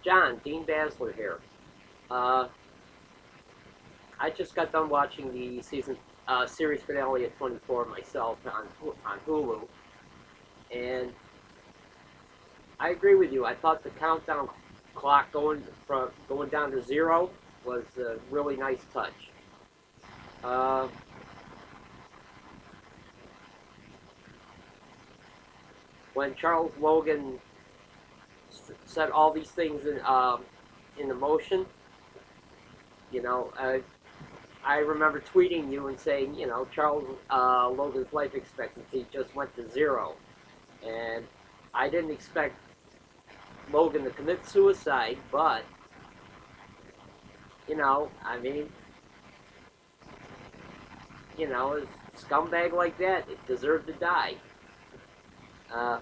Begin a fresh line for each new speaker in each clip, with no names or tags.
John, Dean Basler here. Uh, I just got done watching the series finale of 24 myself on Hulu, and I agree with you. I thought the countdown clock going down to zero was a really nice touch. Uh, when Charles Logan set all these things in motion, you know, I remember tweeting you and saying, Charles Logan's life expectancy just went to zero. And I didn't expect Logan to commit suicide, but, I mean, a scumbag like that, it deserved to die. Uh,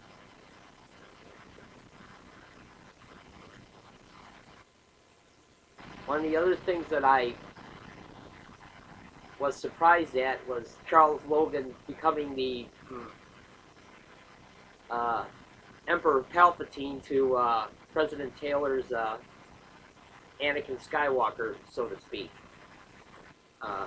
One of the other things that I was surprised at was Charles Logan becoming the uh, Emperor Palpatine to President Taylor's Anakin Skywalker, so to speak. Uh,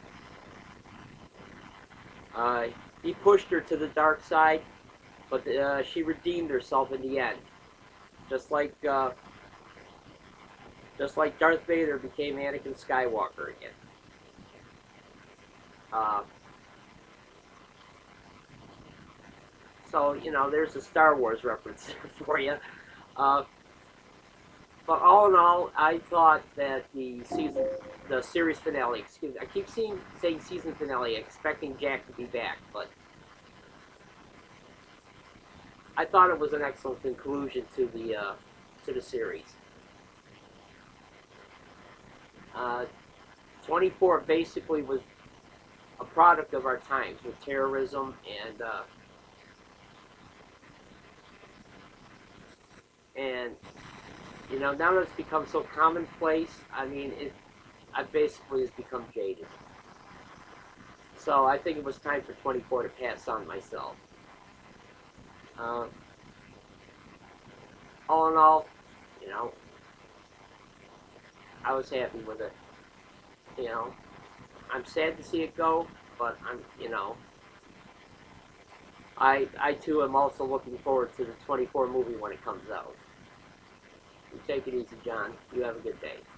uh, he pushed her to the dark side, but she redeemed herself in the end, just like uh, just like Darth Vader became Anakin Skywalker again. Uh, so there's a Star Wars reference for you. Uh, but all in all, I thought that the series finale. Excuse me, I keep saying season finale, expecting Jack to be back, but I thought it was an excellent conclusion to the series. Uh, 24 basically was a product of our times with terrorism and now that it's become so commonplace. I mean, I basically has become jaded. So I think it was time for 24 to pass on myself. Uh, all in all, you know, I was happy with it. You know, I'm sad to see it go, but I too am also looking forward to the 24 movie when it comes out. You take it easy, John. You have a good day.